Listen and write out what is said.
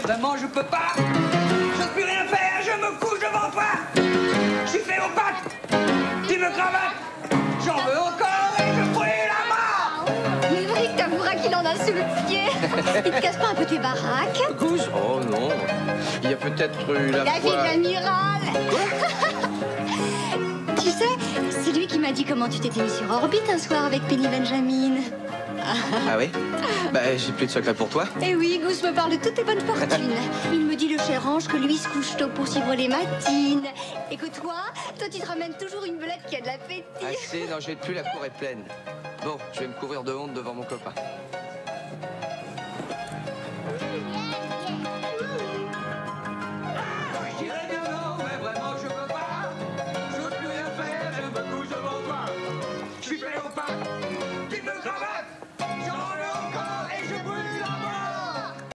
Vraiment, je peux pas. Je peux plus rien faire, je me couche devant toi. Je suis fait aux pattes. Tu me cravates. J'en veux encore et je brûle la mort. Mais Brick t'avouera qu'il en a sous le pied. Il te casse pas un peu tes baraques? Goose? Oh non. Il y a peut-être eu la La fois... fille de l'amiral. Tu sais, c'est lui qui m'a dit comment tu t'étais mis sur orbite un soir avec Penny Benjamin. Ah oui? Bah, j'ai plus de secret pour toi. Eh oui, Goose me parle de toutes tes bonnes fortunes. Il me dit, le cher ange, que lui se couche tôt pour suivre les matines. Et que toi tu te ramènes toujours une belette qui a de l'appétit. Assez, non, j'ai plus, la cour est pleine. Bon, je vais me couvrir de honte devant mon copain.